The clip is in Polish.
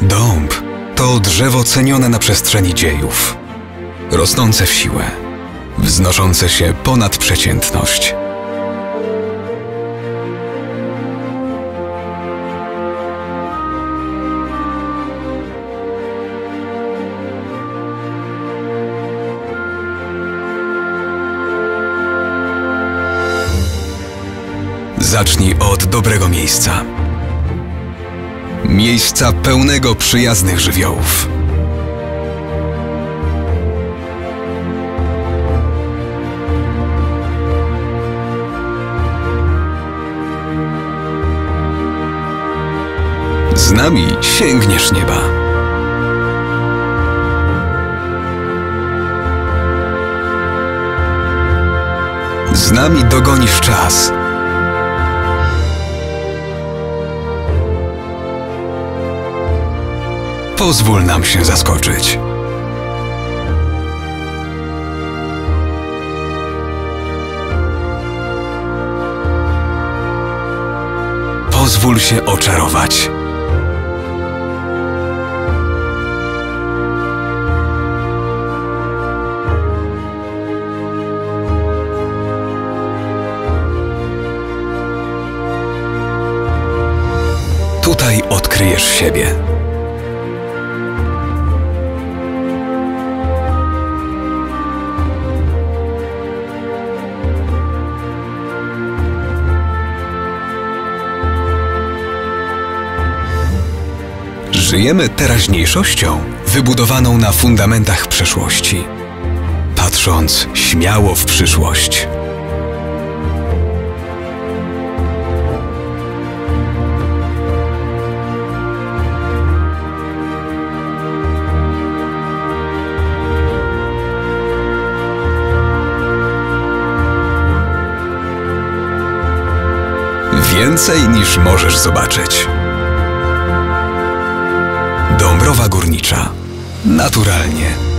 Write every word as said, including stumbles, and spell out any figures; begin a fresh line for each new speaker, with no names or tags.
Dąb to drzewo cenione na przestrzeni dziejów, rosnące w siłę, wznoszące się ponad przeciętność. Zacznij od dobrego miejsca. Miejsca pełnego przyjaznych żywiołów. Z nami sięgniesz nieba. Z nami dogonisz czas. Pozwól nam się zaskoczyć. Pozwól się oczarować. Tutaj odkryjesz siebie. Żyjemy teraźniejszością wybudowaną na fundamentach przeszłości, patrząc śmiało w przyszłość. Więcej niż możesz zobaczyć. Dąbrowa Górnicza. Naturalnie.